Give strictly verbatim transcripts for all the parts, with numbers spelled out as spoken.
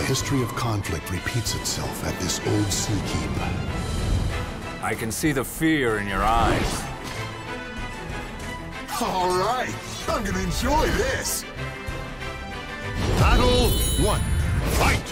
history of conflict repeats itself at this old sea keep. I can see the fear in your eyes. All right, I'm gonna enjoy this. Battle one. Fight!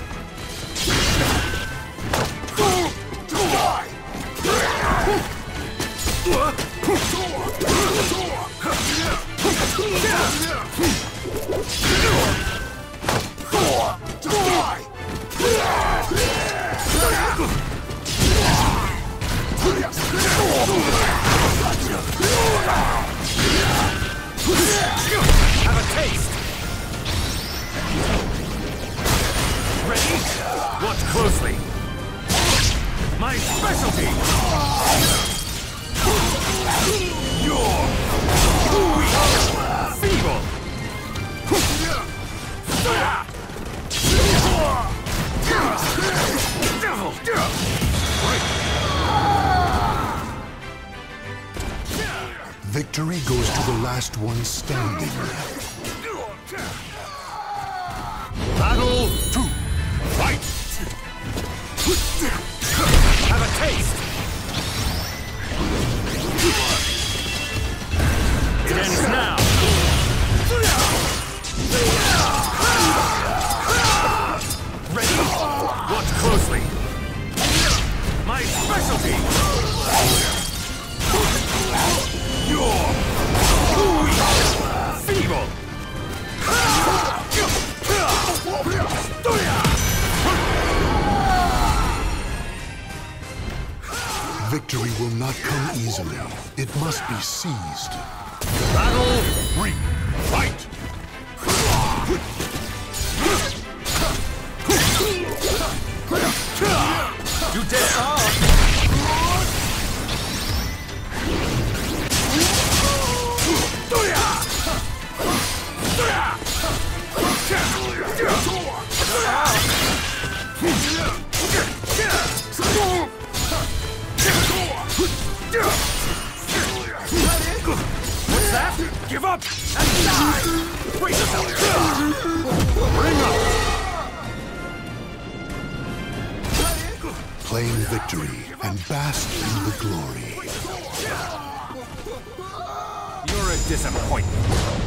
Have a taste! Ready? Watch closely! My specialty! You're weak! Feeble! Devil! Victory goes to the last one standing. Battle two. Fight! Have a taste! It ends now! Ready? Watch closely! My specialty! You're weak! Feeble! Victory will not come easily. It must be seized. Battle three. Fight! You dare! What's that? Give up and die! Brace yourself! Bring up! Claim victory and bask in the glory. You're a disappointment.